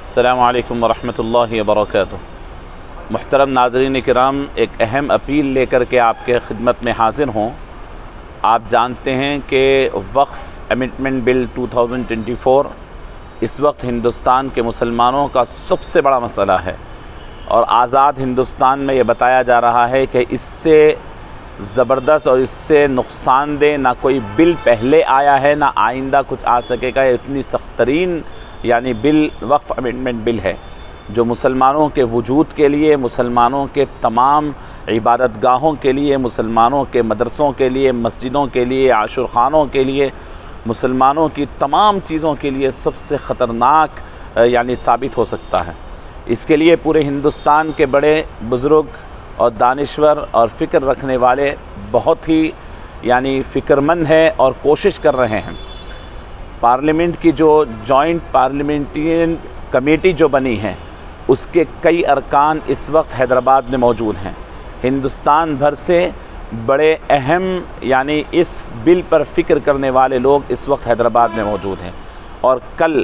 السلام علیکم ورحمۃ اللہ وبرکاتہ۔ محترم ناظرین کرام، ایک اہم اپیل لے کر کے آپ کے خدمت میں حاضر ہوں۔ آپ جانتے ہیں کہ وقف امینڈمنٹ بل 2024 اس وقت ہندوستان کے مسلمانوں کا سب سے بڑا مسئلہ ہے، اور آزاد ہندوستان میں یہ بتایا جا رہا ہے کہ اس سے زبردست اور اس سے نقصان دہ نہ کوئی بل پہلے آیا ہے، نہ آئندہ کچھ آ سکے گا۔ یہ اتنی سخت ترین بل وقف امینڈمنٹ بل ہے جو مسلمانوں کے وجود کے لیے، مسلمانوں کے تمام عبادت گاہوں کے لیے، مسلمانوں کے مدرسوں کے لیے، مسجدوں کے لیے، عاشورخانوں کے لیے، مسلمانوں کی تمام چیزوں کے لیے سب سے خطرناک ثابت ہو سکتا ہے۔ اس کے لیے پورے ہندوستان کے بڑے بزرگ اور دانشور اور فکر رکھنے والے بہت ہی فکر مند ہیں اور کوشش کر رہے ہیں۔ پارلیمنٹ کی جو جوائنٹ پارلیمنٹرین کمیٹی جو بنی ہے، اس کے کئی ارکان اس وقت حیدرآباد میں موجود ہیں۔ ہندوستان بھر سے بڑے اہم اس بل پر فکر کرنے والے لوگ اس وقت حیدرآباد میں موجود ہیں، اور کل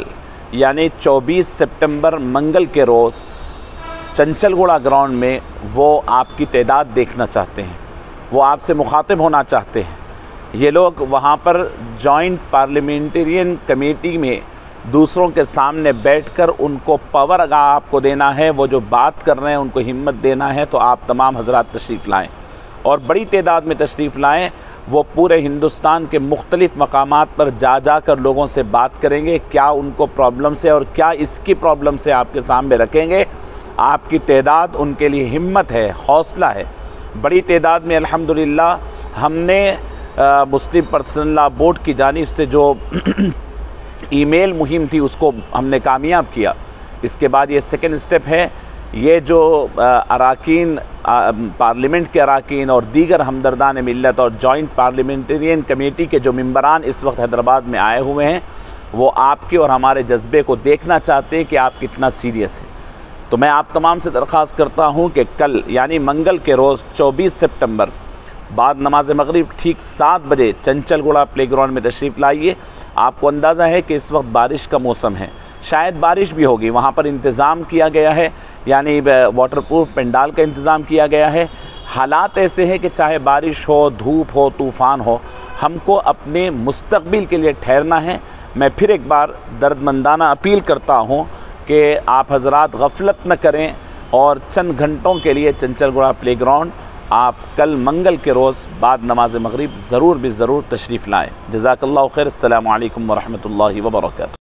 24 سپٹمبر منگل کے روز چنچل گوڑا گراؤنڈ میں وہ آپ کی تعداد دیکھنا چاہتے ہیں، وہ آپ سے مخاطب ہونا چاہتے ہیں۔ یہ لوگ وہاں پر جوائنٹ پارلیمنٹرین کمیٹی میں دوسروں کے سامنے بیٹھ کر ان کو پاور اگر آپ کو دینا ہے، وہ جو بات کر رہے ہیں ان کو ہمت دینا ہے، تو آپ تمام حضرات تشریف لائیں اور بڑی تعداد میں تشریف لائیں۔ وہ پورے ہندوستان کے مختلف مقامات پر جا جا کر لوگوں سے بات کریں گے، کیا ان کو پرابلم سے اور کیا اس کی پرابلم سے آپ کے سامنے رکھیں گے۔ آپ کی تعداد ان کے لیے ہمت ہے، حوصلہ ہے۔ بڑی تعداد میں الحمدللہ ہم نے مسلم پرسنل لا بورڈ کی جانب سے جو ای میل مہم تھی اس کو ہم نے کامیاب کیا۔ اس کے بعد یہ سیکنڈ سٹیپ ہے، یہ جو اراکین پارلیمنٹ کے اراکین اور دیگر ہمدردان ملت اور جوائنٹ پارلیمنٹرین کمیٹی کے جو ممبران اس وقت حیدرآباد میں آئے ہوئے ہیں، وہ آپ کے اور ہمارے جذبے کو دیکھنا چاہتے ہیں کہ آپ کتنا سیریس ہیں۔ تو میں آپ تمام سے درخواست کرتا ہوں کہ کل منگل کے روز 24 سپٹمبر بعد نماز مغرب ٹھیک 7 بجے چنچل گوڑا پلے گراؤنڈ میں تشریف لائیے۔ آپ کو اندازہ ہے کہ اس وقت بارش کا موسم ہے، شاید بارش بھی ہوگی۔ وہاں پر انتظام کیا گیا ہے، واٹر پروف پنڈال کا انتظام کیا گیا ہے۔ حالات ایسے ہیں کہ چاہے بارش ہو، دھوپ ہو، طوفان ہو، ہم کو اپنے مستقبل کے لیے ٹھہرنا ہے۔ میں پھر ایک بار درد مندانہ اپیل کرتا ہوں کہ آپ حضرات غفلت نہ کریں اور چند گھنٹوں کے لیے چنچل گوڑا پلے گراؤنڈ آپ کل منگل کے روز بعد نماز مغرب ضرور تشریف لائیں۔ جزاک اللہ خیر۔ السلام علیکم ورحمۃ اللہ وبرکاتہ۔